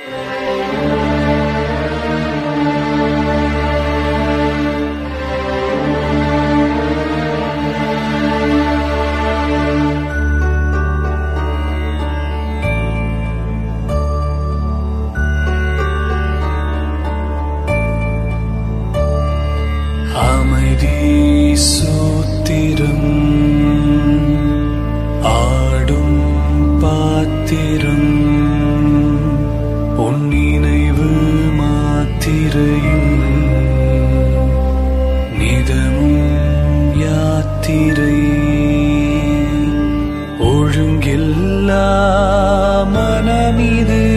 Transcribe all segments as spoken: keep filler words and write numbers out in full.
சூத்திரம் ஆடும் பாத்திரம் உன் நினைவு மாத்திரையும் நிதமும் யாத்திரை ஒழுங்கில்லா மனமிது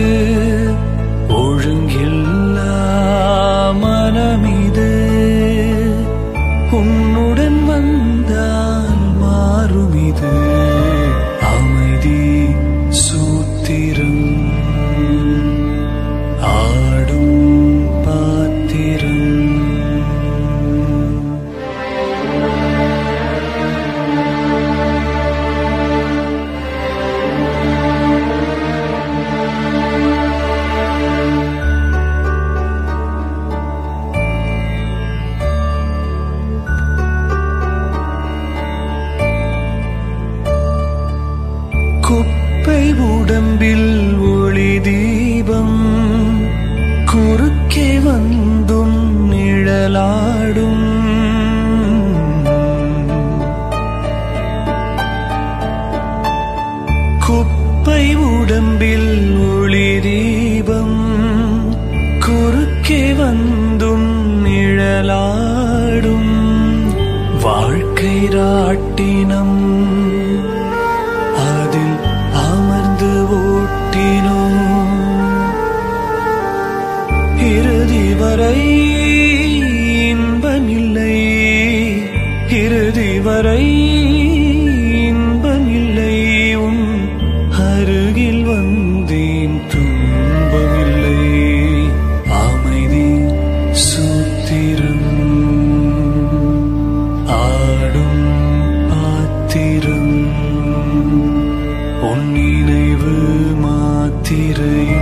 ஒழுங்கில்லா மனமிது உன்னுடன் வந்தால் மாறும் இது அமைதி சூத்திரம் ஆடும் பாத்திரம் குப்பை உடம்பில் ஒளி தீபம் குறுக்கே வந்தும் நிழலாடும் குப்பை உடம்பில் ஒளி தீபம் குறுக்கே வந்தும் நிழலாடும் வாழ்க்கை ராட்டினம் அதில் அமர்ந்து ஓட்டினோம் இறுதி வரை இன்பமில்லை இறுதி வரை இன்பமில்லை உன் அருகில் வந்தேன் துன்பமில்லை அமைதி சூத்திரம் ஆடும் பாத்திரம் உன் நினைவு மாத்திரை